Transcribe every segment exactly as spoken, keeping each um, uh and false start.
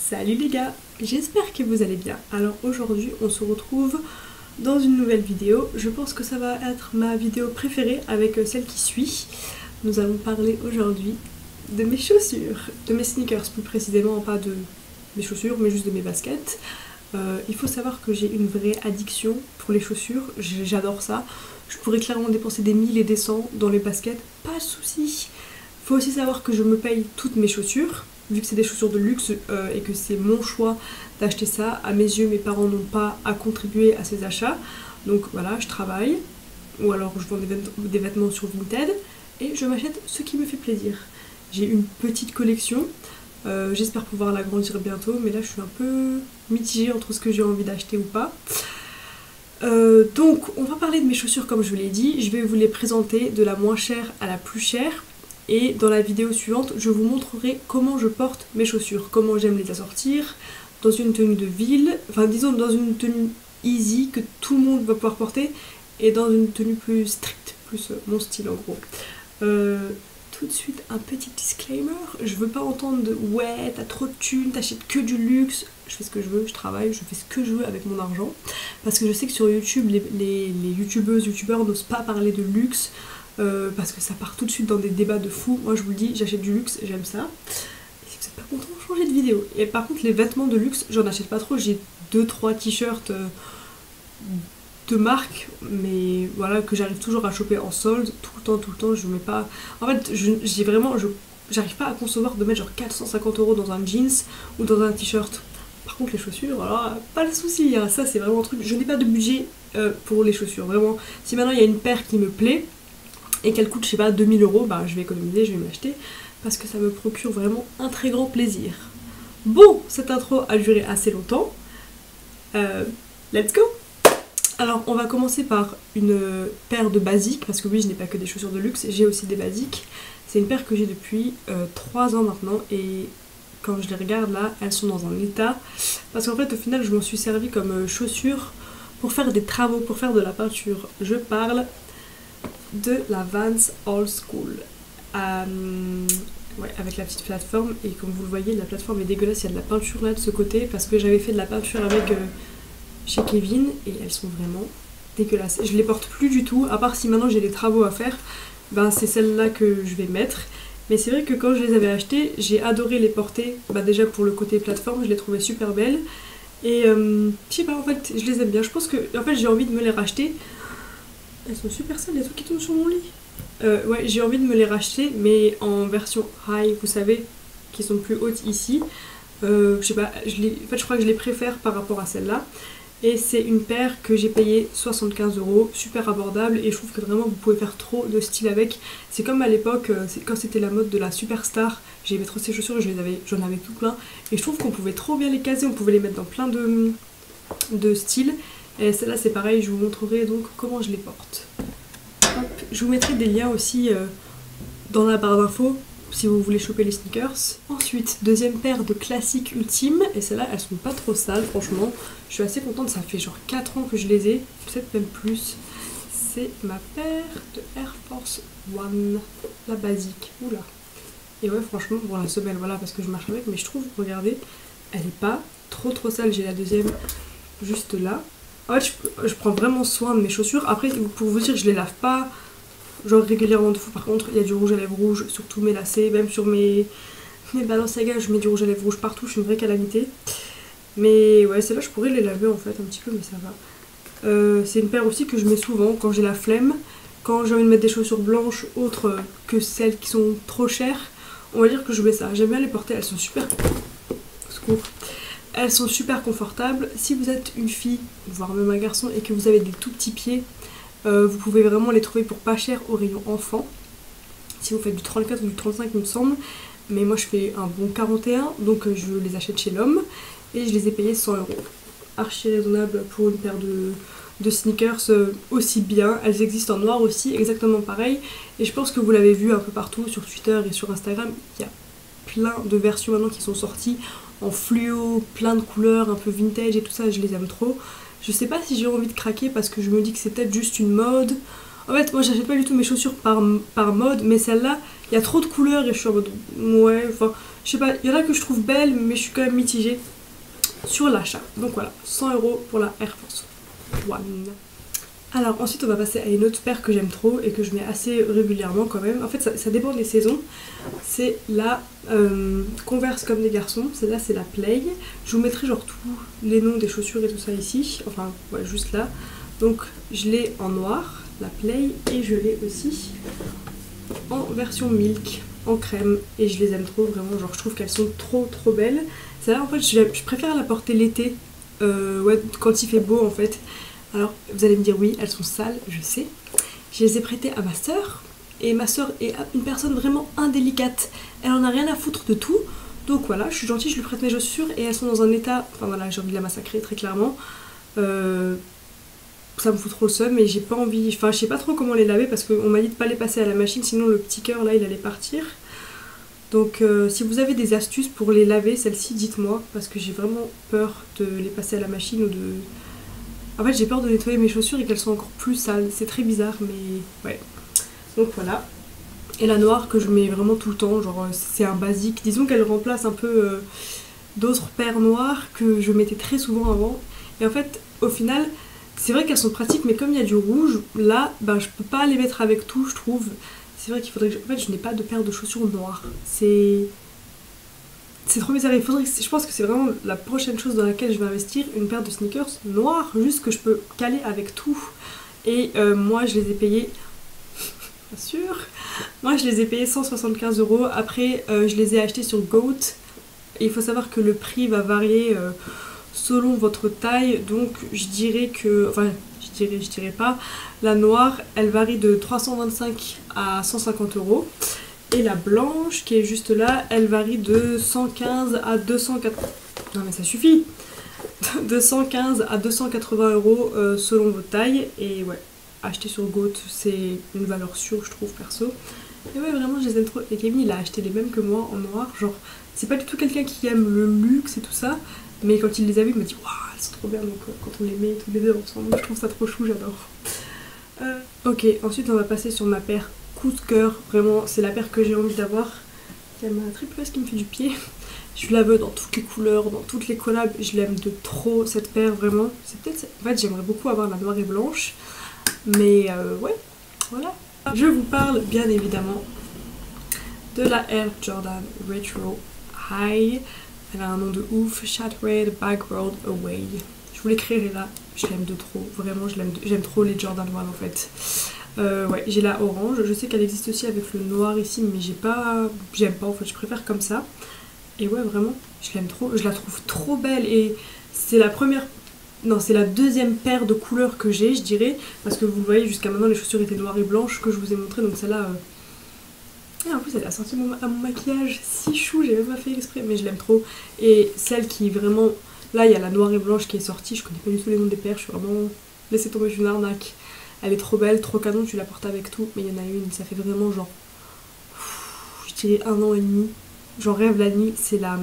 Salut les gars, j'espère que vous allez bien. Alors aujourd'hui on se retrouve dans une nouvelle vidéo. Je pense que ça va être ma vidéo préférée avec celle qui suit. Nous allons parler aujourd'hui de mes chaussures, de mes sneakers plus précisément, pas de mes chaussures mais juste de mes baskets. Euh, il faut savoir que j'ai une vraie addiction pour les chaussures, j'adore ça. Je pourrais clairement dépenser des mille et des cents dans les baskets, pas de soucis. Faut aussi savoir que je me paye toutes mes chaussures, vu que c'est des chaussures de luxe euh, et que c'est mon choix d'acheter ça. À mes yeux, mes parents n'ont pas à contribuer à ces achats. Donc voilà, je travaille, ou alors je vends des, vêt des vêtements sur Vinted, et je m'achète ce qui me fait plaisir. J'ai une petite collection, euh, j'espère pouvoir l'agrandir bientôt, mais là je suis un peu mitigée entre ce que j'ai envie d'acheter ou pas. Euh, donc on va parler de mes chaussures comme je vous l'ai dit, je vais vous les présenter de la moins chère à la plus chère. Et dans la vidéo suivante, je vous montrerai comment je porte mes chaussures, comment j'aime les assortir, dans une tenue de ville, enfin disons dans une tenue easy que tout le monde va pouvoir porter, et dans une tenue plus stricte, plus mon style en gros. Euh, tout de suite un petit disclaimer, je veux pas entendre de ouais t'as trop de thunes, t'achètes que du luxe. Je fais ce que je veux, je travaille, je fais ce que je veux avec mon argent, parce que je sais que sur YouTube, les, les, les youtubeuses, youtubeurs n'osent pas parler de luxe, Euh, parce que ça part tout de suite dans des débats de fou. Moi je vous le dis, j'achète du luxe, j'aime ça. Et si vous n'êtes pas content, changez de vidéo. Et par contre les vêtements de luxe, j'en achète pas trop. J'ai deux trois t-shirts euh, de marque, mais voilà, que j'arrive toujours à choper en solde, tout le temps, tout le temps. Je mets pas... En fait, j'ai vraiment... Je, j'arrive pas à concevoir de mettre genre quatre cent cinquante euros dans un jeans ou dans un t-shirt. Par contre les chaussures, alors pas de soucis, hein. Ça c'est vraiment un truc... Je n'ai pas de budget euh, pour les chaussures, vraiment. Si maintenant il y a une paire qui me plaît, et qu'elle coûte, je sais pas, deux mille euros, bah je vais économiser, je vais me l'acheter, parce que ça me procure vraiment un très grand plaisir. Bon, cette intro a duré assez longtemps. Euh, let's go! Alors, on va commencer par une paire de basiques, parce que oui, je n'ai pas que des chaussures de luxe, j'ai aussi des basiques. C'est une paire que j'ai depuis euh, trois ans maintenant, et quand je les regarde là, elles sont dans un état, parce qu'en fait, au final, je m'en suis servi comme chaussures pour faire des travaux, pour faire de la peinture. Je parle de la Vans Old School, euh, ouais, avec la petite plateforme, et comme vous le voyez la plateforme est dégueulasse, il y a de la peinture là de ce côté parce que j'avais fait de la peinture avec euh, chez Kevin et elles sont vraiment dégueulasses. Je les porte plus du tout, à part si maintenant j'ai des travaux à faire, ben c'est celle-là que je vais mettre. Mais c'est vrai que quand je les avais achetées, j'ai adoré les porter, bah déjà pour le côté plateforme, je les trouvais super belles, et euh, je sais pas, en fait je les aime bien. Je pense que en fait j'ai envie de me les racheter. Elles sont super sales, il y a tout qui tombe sur mon lit. Euh, ouais, j'ai envie de me les racheter, mais en version high, vous savez, qui sont plus hautes ici. Euh, je sais pas, je les, en fait je crois que je les préfère par rapport à celle-là. Et c'est une paire que j'ai payée soixante-quinze euros, super abordable, et je trouve que vraiment vous pouvez faire trop de style avec. C'est comme à l'époque, quand c'était la mode de la superstar, j'aimais trop ces chaussures, je les avais, j'en avais tout plein. Et je trouve qu'on pouvait trop bien les caser, on pouvait les mettre dans plein de, de styles. Et celle-là c'est pareil, je vous montrerai donc comment je les porte. Hop. Je vous mettrai des liens aussi euh, dans la barre d'infos si vous voulez choper les sneakers. Ensuite, deuxième paire de classiques ultimes, et celles-là elles sont pas trop sales franchement. Je suis assez contente, ça fait genre quatre ans que je les ai, peut-être même plus. C'est ma paire de Air Force One, la basique. Oula. Et ouais franchement, bon la semelle voilà parce que je marche avec, mais je trouve, regardez, elle est pas trop trop sale. J'ai la deuxième juste là. En fait, je, je prends vraiment soin de mes chaussures. Après, pour vous dire, je les lave pas genre régulièrement de fou. Par contre, il y a du rouge à lèvres rouge sur tous mes lacets, même sur mes, mes Balenciaga, je mets du rouge à lèvres rouge partout. Je suis une vraie calamité. Mais ouais, celle-là, je pourrais les laver en fait un petit peu, mais ça va. Euh, c'est une paire aussi que je mets souvent quand j'ai la flemme. Quand j'ai envie de mettre des chaussures blanches autres que celles qui sont trop chères, on va dire que je mets ça. J'aime bien les porter, elles sont super... Secours. Elles sont super confortables. Si vous êtes une fille, voire même un garçon, et que vous avez des tout petits pieds, euh, vous pouvez vraiment les trouver pour pas cher au rayon enfant. Si vous faites du trente-quatre ou du trente-cinq il me semble. Mais moi je fais un bon quarante et un, donc je les achète chez l'homme. Et je les ai payés cent euros. Archi raisonnable pour une paire de, de sneakers euh, aussi bien. Elles existent en noir aussi, exactement pareil. Et je pense que vous l'avez vu un peu partout sur Twitter et sur Instagram. Il y a plein de versions maintenant qui sont sorties en fluo, plein de couleurs, un peu vintage et tout ça, je les aime trop. Je sais pas si j'ai envie de craquer parce que je me dis que c'est peut-être juste une mode. En fait, moi j'achète pas du tout mes chaussures par, par mode, mais celle-là, il y a trop de couleurs et je suis en mode ouais, enfin, Je sais pas, il y en a que je trouve belles, mais je suis quand même mitigée sur l'achat. Donc voilà, cent euros pour la Air Force One. Alors ensuite on va passer à une autre paire que j'aime trop et que je mets assez régulièrement quand même. En fait ça, ça dépend des saisons. C'est la euh, Converse comme des garçons. Celle-là c'est la Play. Je vous mettrai genre tous les noms des chaussures et tout ça ici. Enfin ouais juste là. Donc je l'ai en noir, la Play, et je l'ai aussi en version milk, en crème. Et je les aime trop vraiment, genre je trouve qu'elles sont trop trop belles. Celle-là en fait je, je préfère la porter l'été, euh, ouais, quand il fait beau en fait. Alors vous allez me dire oui, elles sont sales, je sais. Je les ai prêtées à ma soeur. Et ma soeur est une personne vraiment indélicate. Elle en a rien à foutre de tout. Donc voilà, je suis gentille, je lui prête mes chaussures et elles sont dans un état... Enfin voilà, j'ai envie de la massacrer très clairement. Euh, ça me fout trop le seum, mais j'ai pas envie... Enfin je sais pas trop comment les laver parce qu'on m'a dit de pas les passer à la machine, sinon le petit cœur là il allait partir. Donc euh, si vous avez des astuces pour les laver, celles-ci, dites-moi. Parce que j'ai vraiment peur de les passer à la machine ou de... En fait j'ai peur de nettoyer mes chaussures et qu'elles soient encore plus sales. C'est très bizarre mais ouais. Donc voilà. Et la noire que je mets vraiment tout le temps, genre c'est un basique. Disons qu'elle remplace un peu euh, d'autres paires noires que je mettais très souvent avant. Et en fait au final c'est vrai qu'elles sont pratiques mais comme il y a du rouge, là ben, je peux pas les mettre avec tout je trouve. C'est vrai qu'il faudrait que je... En fait je n'ai pas de paire de chaussures noires. C'est... C'est trop bizarre, il faudrait que... je pense que c'est vraiment la prochaine chose dans laquelle je vais investir, une paire de sneakers noirs, juste que je peux caler avec tout. Et euh, moi je les ai payés, bien sûr, moi je les ai payés cent soixante-quinze euros, après euh, je les ai achetés sur Goat. Et il faut savoir que le prix va varier euh, selon votre taille, donc je dirais que, enfin je dirais, je dirais pas, la noire elle varie de trois cent vingt-cinq à cent cinquante euros. Et la blanche qui est juste là, elle varie de cent quinze à deux cent quatre-vingts. Non mais ça suffit. De cent quinze à deux cent quatre-vingts euros euh, selon vos tailles. Et ouais, acheter sur Goat, c'est une valeur sûre, je trouve, perso. Et ouais, vraiment, je les aime trop. Et Kevin, il a acheté les mêmes que moi en noir. Genre, c'est pas du tout quelqu'un qui aime le luxe et tout ça. Mais quand il les a vus, il m'a dit waouh, elles sont trop bien. Donc euh, quand on les met tous les deux ensemble, je trouve ça trop chou, j'adore. Euh, ok, ensuite on va passer sur ma paire coup de cœur, vraiment c'est la paire que j'ai envie d'avoir. Il y a ma triple S qui me fait du pied. Je la veux dans toutes les couleurs, dans toutes les collabs, je l'aime de trop cette paire vraiment. C'est peut-être, en fait j'aimerais beaucoup avoir la noire et blanche, mais euh, ouais, voilà. Je vous parle bien évidemment de la Air Jordan Retro High. Elle a un nom de ouf, Shattered Backward Away. Je vous l'écrirai là, je l'aime de trop, vraiment je l'aime, j'aime trop les Jordan un en fait. Euh, ouais, j'ai la orange, je sais qu'elle existe aussi avec le noir ici, mais j'ai pas, j'aime pas en fait, je préfère comme ça. Et ouais, vraiment, je l'aime trop, je la trouve trop belle et c'est la première, non c'est la deuxième paire de couleurs que j'ai, je dirais, parce que vous le voyez jusqu'à maintenant les chaussures étaient noires et blanches que je vous ai montré, donc celle-là, euh... et en plus elle a sorti mon, à mon maquillage, si chou, j'ai même pas fait exprès, mais je l'aime trop. Et celle qui vraiment, là il y a la noire et blanche qui est sortie, je connais pas du tout les noms des paires, je suis vraiment, laissez tomber, je suis une arnaque. Elle est trop belle, trop canon, tu la portes avec tout. Mais il y en a une, ça fait vraiment genre... Je dirais un an et demi. J'en rêve la nuit, c'est la...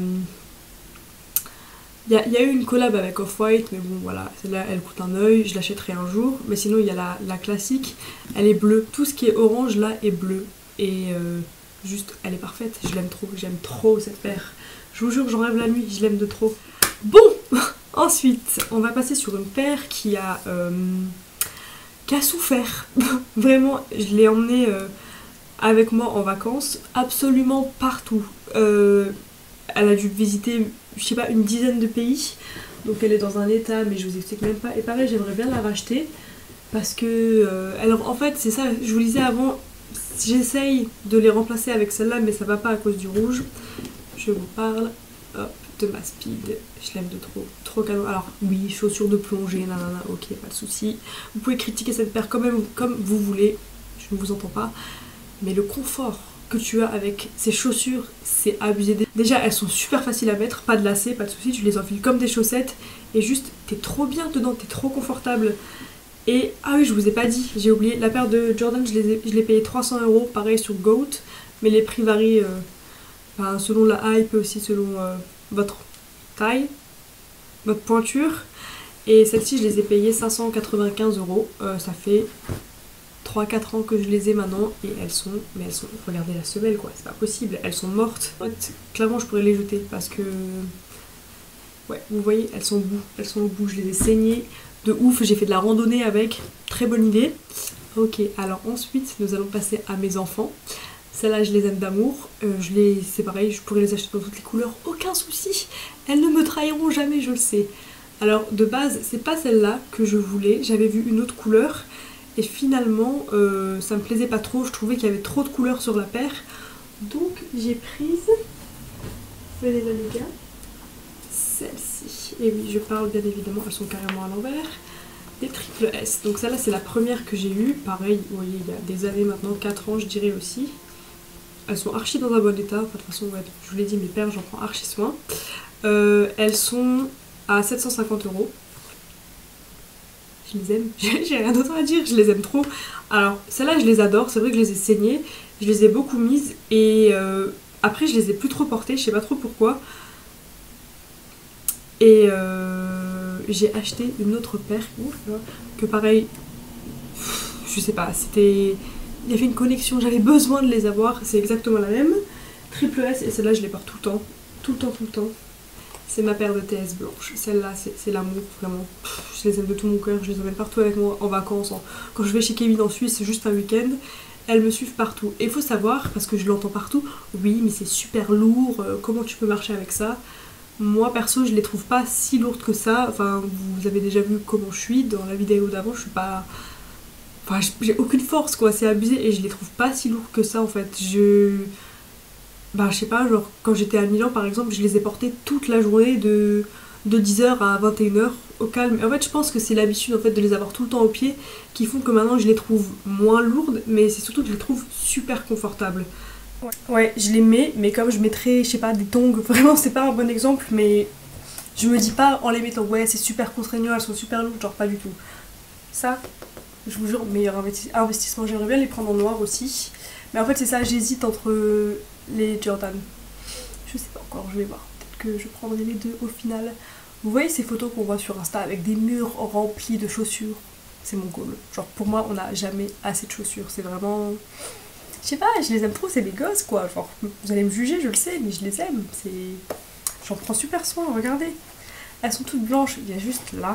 Il y, a, il y a eu une collab avec Off-White, mais bon voilà, celle-là elle coûte un œil, je l'achèterai un jour. Mais sinon il y a la, la classique, elle est bleue. Tout ce qui est orange là est bleu. Et euh, juste, elle est parfaite, je l'aime trop, j'aime trop cette paire. Je vous jure, j'en rêve la nuit, je l'aime de trop. Bon, ensuite, on va passer sur une paire qui a... Euh, qui a souffert. Vraiment, je l'ai emmenée euh, avec moi en vacances, absolument partout. Euh, elle a dû visiter, je sais pas, une dizaine de pays. Donc elle est dans un état, mais je vous explique même pas. Et pareil, j'aimerais bien la racheter. Parce que, euh, alors en fait, c'est ça, je vous le disais avant, j'essaye de les remplacer avec celle-là, mais ça va pas à cause du rouge. Je vous parle, hop, de ma Speed, je l'aime de trop, trop canon. Alors oui, chaussures de plongée, nanana, ok, pas de souci. Vous pouvez critiquer cette paire quand même comme vous voulez, je ne vous entends pas. Mais le confort que tu as avec ces chaussures, c'est abusé. Déjà, elles sont super faciles à mettre, pas de lacets, pas de souci, tu les enfiles comme des chaussettes. Et juste, t'es trop bien dedans, t'es trop confortable. Et, ah oui, je vous ai pas dit, j'ai oublié, la paire de Jordan, je l'ai payé trois cents euros, pareil sur Goat. Mais les prix varient euh, enfin, selon la hype et aussi selon... Euh, votre taille, votre pointure. Et celle-ci je les ai payées cinq cent quatre-vingt-quinze euros, euh, ça fait trois quatre ans que je les ai maintenant et elles sont, mais elles sont, regardez la semelle quoi, c'est pas possible, elles sont mortes. En fait, clairement je pourrais les jeter parce que, ouais, vous voyez, elles sont au bout, elles sont au bout, je les ai saignées de ouf, j'ai fait de la randonnée avec, très bonne idée. Ok, alors ensuite nous allons passer à mes enfants. Celles-là je les aime d'amour, euh, je les, c'est pareil, je pourrais les acheter dans toutes les couleurs, aucun souci, elles ne me trahiront jamais, je le sais. Alors de base c'est pas celle-là que je voulais, j'avais vu une autre couleur et finalement euh, ça me plaisait pas trop, je trouvais qu'il y avait trop de couleurs sur la paire. Donc j'ai prise, venez là les gars, celle-ci. Et oui je parle bien évidemment, elles sont carrément à l'envers. Des triple S, donc celle-là c'est la première que j'ai eue, pareil, vous voyez il y a des années maintenant, quatre ans je dirais aussi. Elles sont archi dans un bon état, enfin, de toute façon ouais, je vous l'ai dit mes paires j'en prends archi soin. Euh, elles sont à sept cent cinquante euros. Je les aime, j'ai rien d'autre à dire, je les aime trop. Alors celles-là je les adore, c'est vrai que je les ai saignées, je les ai beaucoup mises et euh, après je les ai plus trop portées, je sais pas trop pourquoi. Et euh, j'ai acheté une autre paire ouf, là, que pareil, je sais pas, c'était... Il y avait une connexion, j'avais besoin de les avoir, c'est exactement la même. Triple S et celle-là je les porte tout le temps, tout le temps, tout le temps. C'est ma paire de T S blanche, celle-là c'est l'amour vraiment. Pff, je les aime de tout mon cœur, je les emmène partout avec moi en vacances. En... Quand je vais chez Kevin en Suisse, c'est juste un week-end. Elles me suivent partout. Et il faut savoir, parce que je l'entends partout, oui mais c'est super lourd, euh, comment tu peux marcher avec ça? Moi perso je les trouve pas si lourdes que ça, enfin vous avez déjà vu comment je suis dans la vidéo d'avant, je suis pas... Enfin j'ai aucune force quoi, c'est abusé et je les trouve pas si lourds que ça en fait. Je... Bah je sais pas, genre quand j'étais à Milan par exemple, je les ai portés toute la journée de, de dix heures à vingt et une heures au calme. Et en fait je pense que c'est l'habitude en fait de les avoir tout le temps au pied qui font que maintenant je les trouve moins lourdes, mais c'est surtout que je les trouve super confortables. Ouais. ouais, je les mets, mais comme je mettrais, je sais pas, des tongs, vraiment c'est pas un bon exemple, mais je me dis pas en les mettant, ouais c'est super contraignant, elles sont super lourdes, genre pas du tout. Ça, je vous jure, meilleur investissement, j'aimerais bien les prendre en noir aussi. Mais en fait c'est ça, j'hésite entre les Jordan. Je sais pas encore, je vais voir, peut-être que je prendrai les deux au final. Vous voyez ces photos qu'on voit sur Insta avec des murs remplis de chaussures? C'est mon goal. Genre pour moi on n'a jamais assez de chaussures, c'est vraiment... Je sais pas, je les aime trop, c'est mes gosses quoi, genre vous allez me juger, je le sais, mais je les aime, c'est... J'en prends super soin, regardez. Elles sont toutes blanches, il y a juste là,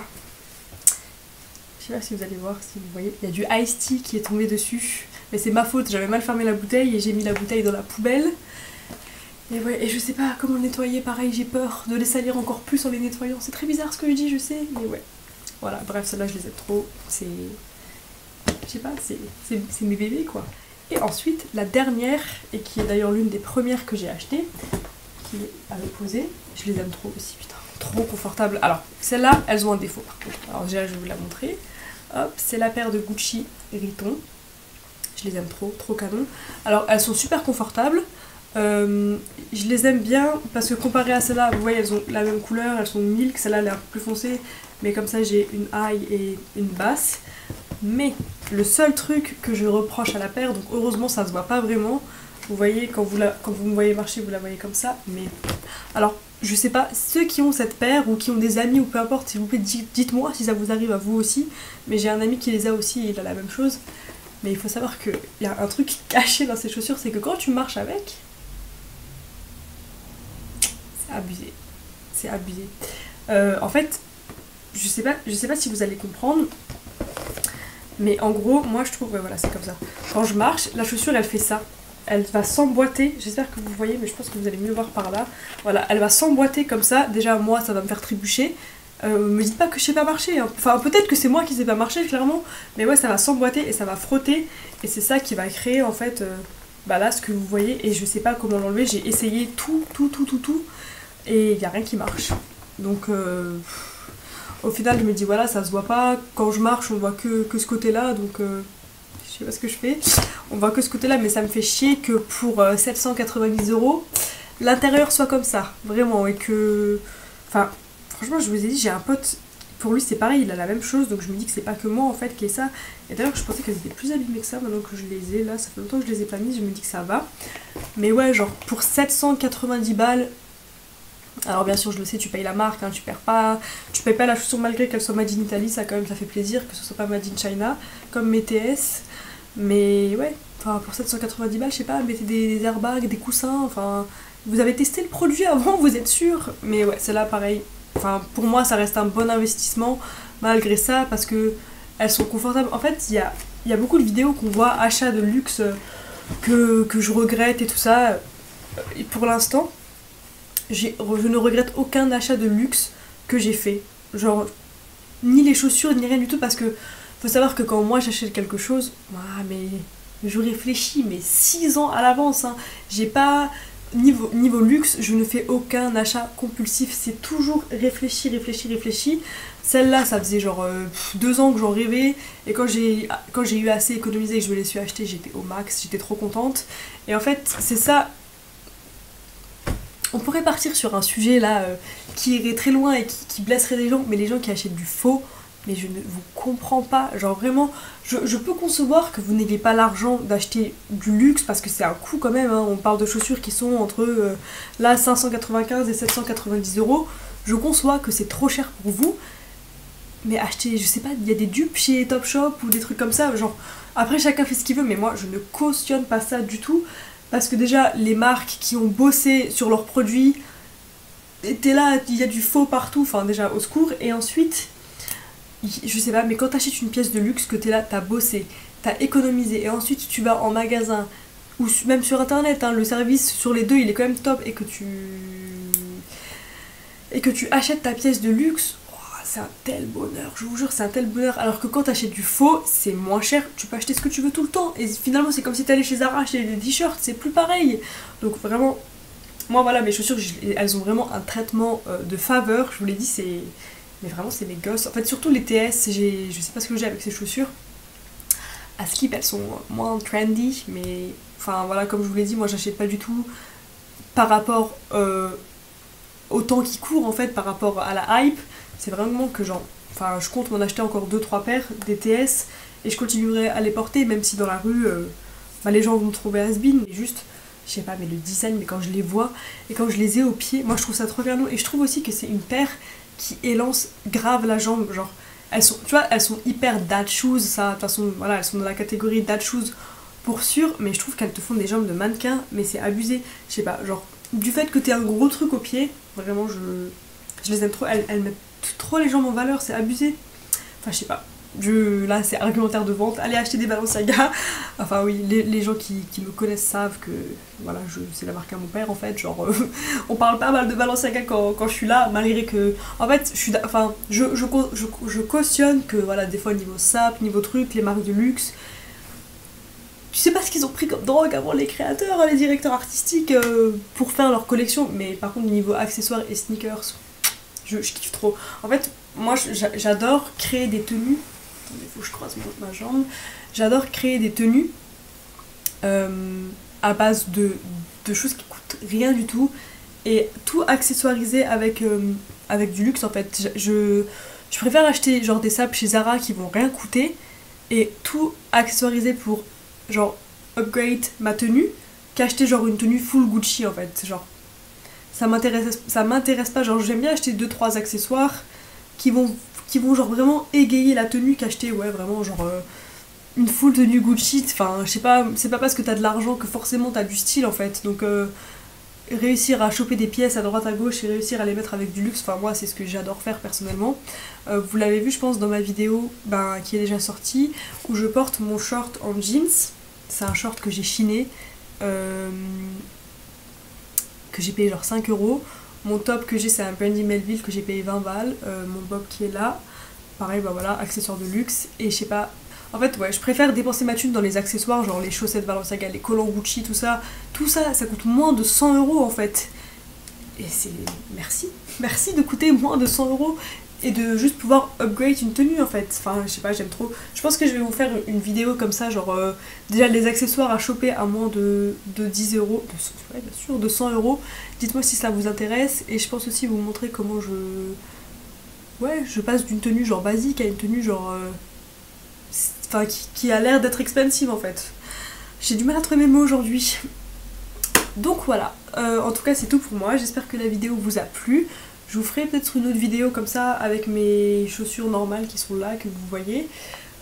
je sais pas si vous allez voir, si vous voyez, il y a du Ice Tea qui est tombé dessus, mais c'est ma faute, j'avais mal fermé la bouteille et j'ai mis la bouteille dans la poubelle. Et ouais, et je sais pas comment nettoyer, pareil, j'ai peur de les salir encore plus en les nettoyant, c'est très bizarre ce que je dis, je sais, mais ouais. Voilà, bref, celles-là je les aime trop, c'est... Je sais pas, c'est mes bébés quoi. Et ensuite, la dernière, et qui est d'ailleurs l'une des premières que j'ai achetées, qui est à l'opposé, je les aime trop aussi, putain, trop confortables. Alors, celles-là, elles ont un défaut par contre. Alors déjà, je vais vous la montrer. Hop, c'est la paire de Gucci Riton. Je les aime trop, trop canon. Alors, elles sont super confortables. Euh, je les aime bien parce que comparé à celles-là, vous voyez, elles ont la même couleur, elles sont milk. Celle-là, elle est un peu plus foncée, mais comme ça, j'ai une high et une basse. Mais le seul truc que je reproche à la paire, donc heureusement ça se voit pas vraiment, vous voyez quand vous, la, quand vous me voyez marcher vous la voyez comme ça, mais alors je sais pas, ceux qui ont cette paire ou qui ont des amis ou peu importe, s'il vous plaît dites-moi si ça vous arrive à vous aussi, mais j'ai un ami qui les a aussi et il a la même chose, mais il faut savoir qu'il y a un truc caché dans ces chaussures, c'est que quand tu marches avec, c'est abusé, c'est abusé. Euh, en fait, je sais pas, je sais pas si vous allez comprendre, mais en gros, moi je trouve, ouais voilà, c'est comme ça. Quand je marche, la chaussure elle fait ça. Elle va s'emboîter, j'espère que vous voyez, mais je pense que vous allez mieux voir par là. Voilà, elle va s'emboîter comme ça. Déjà, moi, ça va me faire trébucher. Euh, me dites pas que je sais pas marcher. Hein. Enfin, peut-être que c'est moi qui sais pas marcher, clairement. Mais ouais, ça va s'emboîter et ça va frotter. Et c'est ça qui va créer, en fait, euh, bah là, ce que vous voyez. Et je sais pas comment l'enlever. J'ai essayé tout, tout, tout, tout, tout. Et il y a rien qui marche. Donc... Euh... Au final je me dis voilà ça se voit pas, quand je marche on voit que, que ce côté là donc euh, je sais pas ce que je fais, on voit que ce côté là mais ça me fait chier que pour euh, sept cent quatre-vingt-dix euros l'intérieur soit comme ça, vraiment, et que... Enfin franchement je vous ai dit j'ai un pote, pour lui c'est pareil, il a la même chose donc je me dis que c'est pas que moi en fait qui ai ça, et d'ailleurs je pensais qu'elles étaient plus abîmées que ça maintenant que je les ai là, ça fait longtemps que je les ai pas mises, je me dis que ça va, mais ouais genre pour sept cent quatre-vingt-dix balles. Alors bien sûr je le sais, tu payes la marque, hein, tu perds pas, tu payes pas la chaussure malgré qu'elle soit made in Italy, ça quand même ça fait plaisir que ce soit pas made in China, comme mes T S. Mais ouais, enfin pour sept cent quatre-vingt-dix balles, je sais pas, mettez des, des airbags, des coussins, enfin... Vous avez testé le produit avant, vous êtes sûr? Mais ouais, celle-là, pareil. Enfin, pour moi, ça reste un bon investissement, malgré ça, parce que elles sont confortables. En fait, il y a, y a beaucoup de vidéos qu'on voit, achats de luxe, que, que je regrette et tout ça. Et pour l'instant, je ne regrette aucun achat de luxe que j'ai fait. Genre, ni les chaussures, ni rien du tout, parce que faut savoir que quand moi j'achète quelque chose, ah, mais je réfléchis, mais six ans à l'avance, hein. J'ai pas... Niveau, niveau luxe, je ne fais aucun achat compulsif, c'est toujours réfléchi, réfléchi, réfléchi. Celle-là, ça faisait genre euh, deux ans que j'en rêvais, et quand j'ai quand j'ai eu assez économisé et que je me les suis achetées, j'étais au max, j'étais trop contente. Et en fait, c'est ça. On pourrait partir sur un sujet là euh, qui irait très loin et qui, qui blesserait les gens, mais les gens qui achètent du faux, mais je ne vous comprends pas. Genre vraiment, je, je peux concevoir que vous n'ayez pas l'argent d'acheter du luxe parce que c'est un coût quand même, hein. On parle de chaussures qui sont entre euh, là cinq cent quatre-vingt-quinze et sept cent quatre-vingt-dix euros. Je conçois que c'est trop cher pour vous, mais acheter, je sais pas, il y a des dupes chez Topshop ou des trucs comme ça, genre après chacun fait ce qu'il veut, mais moi je ne cautionne pas ça du tout parce que déjà les marques qui ont bossé sur leurs produits étaient là, il y a du faux partout, enfin déjà au secours, et ensuite je sais pas, mais quand t'achètes une pièce de luxe, que t'es là, t'as bossé, t'as économisé, et ensuite tu vas en magasin, ou même sur internet, hein, le service sur les deux il est quand même top, et que tu... et que tu achètes ta pièce de luxe, oh, c'est un tel bonheur, je vous jure, c'est un tel bonheur, alors que quand t'achètes du faux, c'est moins cher, tu peux acheter ce que tu veux tout le temps, et finalement c'est comme si t'allais chez Zara acheter des t-shirts, c'est plus pareil. Donc vraiment, moi voilà, mes chaussures, elles ont vraiment un traitement de faveur, je vous l'ai dit, c'est... Mais vraiment c'est mes gosses, en fait surtout les T S, j'ai, je sais pas ce que j'ai avec ces chaussures. À Skip elles sont moins trendy, mais enfin voilà, comme je vous l'ai dit, moi j'achète pas du tout par rapport euh, au temps qui court en fait, par rapport à la hype. C'est vraiment que genre, enfin je compte m'en acheter encore deux trois paires des T S et je continuerai à les porter, même si dans la rue euh, bah, les gens vont me trouver has-been, mais juste... Je sais pas, mais le design, mais quand je les vois et quand je les ai au pied, moi je trouve ça trop canon, et je trouve aussi que c'est une paire qui élance grave la jambe, genre elles sont, tu vois, elles sont hyper dad shoes, ça, de toute façon, voilà, elles sont dans la catégorie dad shoes pour sûr, mais je trouve qu'elles te font des jambes de mannequin, mais c'est abusé, je sais pas, genre, du fait que t'aies un gros truc au pied, vraiment, je, je les aime trop, elles, elles mettent trop les jambes en valeur, c'est abusé, enfin, je sais pas. Je, là c'est argumentaire de vente, allez acheter des Balenciaga. Enfin oui, les, les gens qui, qui me connaissent savent que voilà, je, c'est la marque à mon père en fait, genre euh, on parle pas mal de Balenciaga quand, quand je suis là, malgré que en fait je suis, enfin je, je, je, je cautionne que voilà, des fois niveau sap, niveau truc, les marques de luxe, tu sais pas ce qu'ils ont pris comme drogue avant les créateurs, les directeurs artistiques euh, pour faire leur collection, mais par contre niveau accessoires et sneakers, je, je kiffe trop. En fait moi j'adore créer des tenues. Il faut que je croise ma jambe. J'adore créer des tenues euh, à base de, de choses qui coûtent rien du tout et tout accessoiriser avec, euh, avec du luxe en fait. Je, je préfère acheter genre des sapes chez Zara qui vont rien coûter et tout accessoiriser pour genre upgrade ma tenue qu'acheter genre une tenue full Gucci en fait. Genre ça m'intéresse, ça m'intéresse pas, genre j'aime bien acheter deux trois accessoires qui vont qui vont genre vraiment égayer la tenue qu'acheter, ouais, vraiment genre euh, une full tenue Gucci, enfin je sais pas, c'est pas parce que t'as de l'argent que forcément t'as du style en fait, donc euh, réussir à choper des pièces à droite à gauche et réussir à les mettre avec du luxe, enfin moi c'est ce que j'adore faire personnellement. Euh, vous l'avez vu je pense dans ma vidéo ben, qui est déjà sortie, où je porte mon short en jeans, c'est un short que j'ai chiné, euh, que j'ai payé genre cinq euros. Mon top que j'ai c'est un Brandy Melville que j'ai payé vingt balles, euh, mon bob qui est là, pareil bah voilà, accessoires de luxe, et je sais pas, en fait ouais, je préfère dépenser ma thune dans les accessoires, genre les chaussettes Balenciaga, les collants Gucci, tout ça, tout ça, ça coûte moins de cent euros en fait, et c'est, merci, merci de coûter moins de cent euros, et de juste pouvoir upgrade une tenue en fait, enfin je sais pas, j'aime trop. Je pense que je vais vous faire une vidéo comme ça, genre euh, déjà les accessoires à choper à moins de, de dix euros, de, ouais, bien sûr, de cent euros, dites-moi si ça vous intéresse, et je pense aussi vous montrer comment je... Ouais, je passe d'une tenue genre basique à une tenue genre... Euh, enfin qui, qui a l'air d'être expensive en fait. J'ai du mal à trouver mes mots aujourd'hui. Donc voilà, euh, en tout cas c'est tout pour moi, j'espère que la vidéo vous a plu. Je vous ferai peut-être une autre vidéo comme ça avec mes chaussures normales qui sont là, que vous voyez.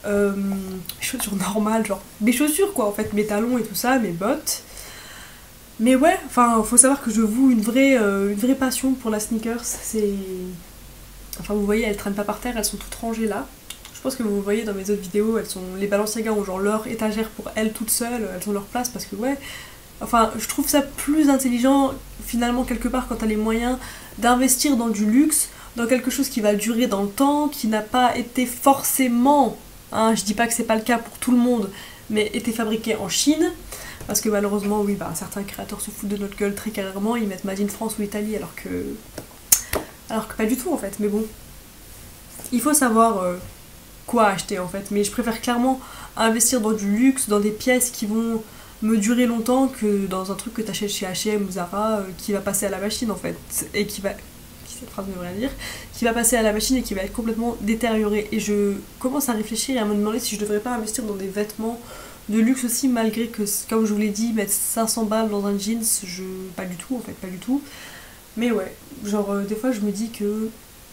euh, chaussures normales, genre mes chaussures quoi en fait, mes talons et tout ça, mes bottes. Mais ouais, enfin faut savoir que je voue une vraie, euh, une vraie passion pour la sneakers, c'est... Enfin vous voyez, elles traînent pas par terre, elles sont toutes rangées là. Je pense que vous voyez dans mes autres vidéos, elles sont... les Balenciaga ont genre leur étagère pour elles toutes seules, elles ont leur place parce que ouais... Enfin, je trouve ça plus intelligent, finalement, quelque part, quand t'as les moyens d'investir dans du luxe, dans quelque chose qui va durer dans le temps, qui n'a pas été forcément, hein, je dis pas que c'est pas le cas pour tout le monde, mais été fabriqué en Chine, parce que malheureusement, oui, bah, certains créateurs se foutent de notre gueule très carrément, ils mettent Made in France ou Italie, alors que... Alors que pas du tout, en fait, mais bon. Il faut savoir euh, quoi acheter, en fait, mais je préfère clairement investir dans du luxe, dans des pièces qui vont... me durer longtemps que dans un truc que t'achètes chez H et M ou Zara euh, qui va passer à la machine en fait et qui va cette phrase ne veut rien dire qui va passer à la machine et qui va être complètement détérioré et je commence à réfléchir et à me demander si je devrais pas investir dans des vêtements de luxe aussi malgré que comme je vous l'ai dit mettre cinq cents balles dans un jeans je pas du tout en fait pas du tout mais ouais genre euh, des fois je me dis que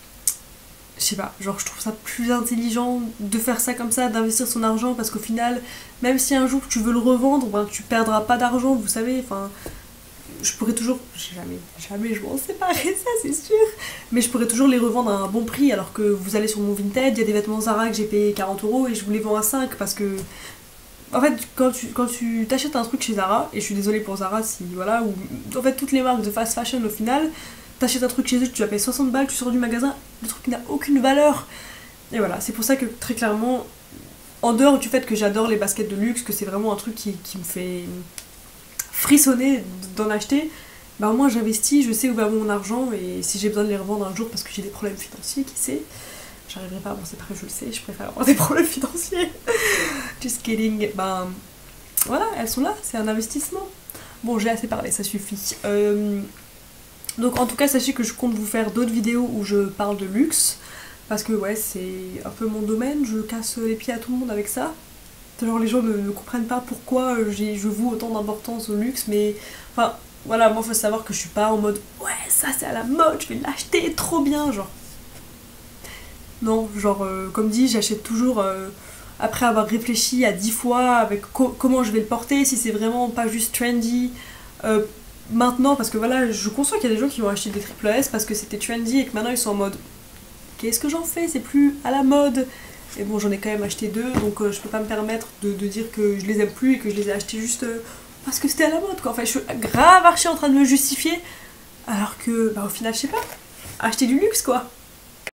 je sais pas, genre je trouve ça plus intelligent de faire ça comme ça, d'investir son argent parce qu'au final, même si un jour tu veux le revendre, ben tu perdras pas d'argent, vous savez, enfin, je pourrais toujours, jamais, jamais je m'en séparer, ça c'est sûr, mais je pourrais toujours les revendre à un bon prix alors que vous allez sur mon Vinted, il y a des vêtements Zara que j'ai payé quarante euros et je vous les vends à cinq parce que, en fait, quand tu quand tu t'achètes un truc chez Zara, et je suis désolée pour Zara si, voilà, ou en fait toutes les marques de fast fashion au final, t'achètes un truc chez eux, tu vas payer soixante balles, tu sors du magasin, le truc n'a aucune valeur. Et voilà, c'est pour ça que très clairement, en dehors du fait que j'adore les baskets de luxe, que c'est vraiment un truc qui, qui me fait frissonner d'en acheter, bah au moins j'investis, je sais où va mon argent, et si j'ai besoin de les revendre un jour parce que j'ai des problèmes financiers, qui sait, j'arriverai pas à m'en séparer, je le sais, je préfère avoir des problèmes financiers. Just kidding. Ben voilà, elles sont là, c'est un investissement. Bon, j'ai assez parlé, ça suffit. Euh... Donc en tout cas sachez que je compte vous faire d'autres vidéos où je parle de luxe parce que ouais c'est un peu mon domaine, je casse les pieds à tout le monde avec ça. Genre les gens ne, ne comprennent pas pourquoi je voue autant d'importance au luxe mais enfin voilà moi faut savoir que je suis pas en mode ouais ça c'est à la mode, je vais l'acheter trop bien genre. Non genre euh, comme dit j'achète toujours euh, après avoir réfléchi à dix fois avec co comment je vais le porter, si c'est vraiment pas juste trendy. Euh, Maintenant, parce que voilà, je conçois qu'il y a des gens qui vont acheter des triple S parce que c'était trendy et que maintenant ils sont en mode qu'est-ce que j'en fais, c'est plus à la mode. Et bon, j'en ai quand même acheté deux, donc euh, je peux pas me permettre de, de dire que je les aime plus et que je les ai achetés juste euh, parce que c'était à la mode quoi. Enfin, je suis grave archi en train de me justifier alors que, bah au final, je sais pas, acheter du luxe quoi.